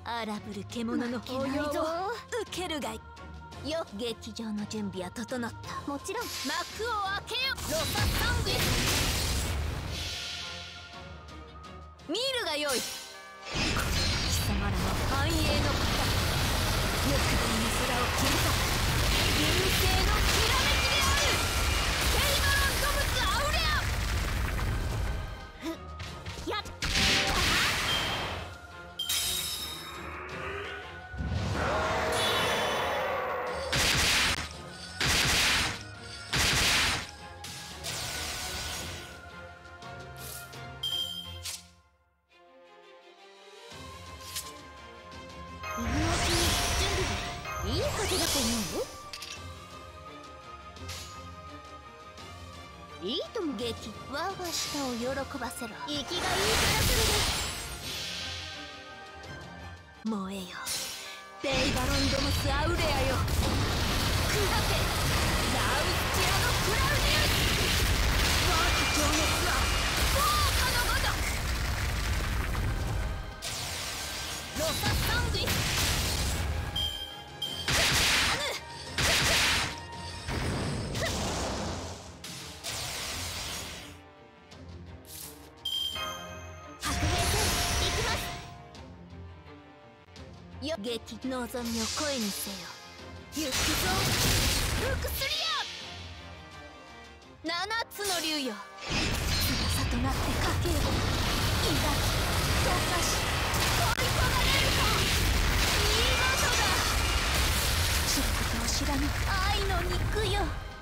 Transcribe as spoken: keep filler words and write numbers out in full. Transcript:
荒ぶる獣の抱擁を受けるがいい。よ、劇場の準備は整った。 もちろん。 幕を開けよ、ロササングイ。見るがよい、貴様らの繁栄の方、欲望の空を切り裂く流星のきらめきである。ケイマロンドブスアウレア。ふやっ今のうちに準備でいい風だと思う。いいとも。劇我が舌を喜ばせろ。息がいいからするで。燃えよベイバロンドムスアウレアよ。砕けラウスチアのクラウディウス。我が情熱は豪華のごとく。ロササングイス。よ、劇望みを声にせよ。行くぞルクスリア。七つの竜よ、翼となってかけよ。抱き溶かし恋焦がれるか。見事だ。知ることを知らぬ愛の肉よ。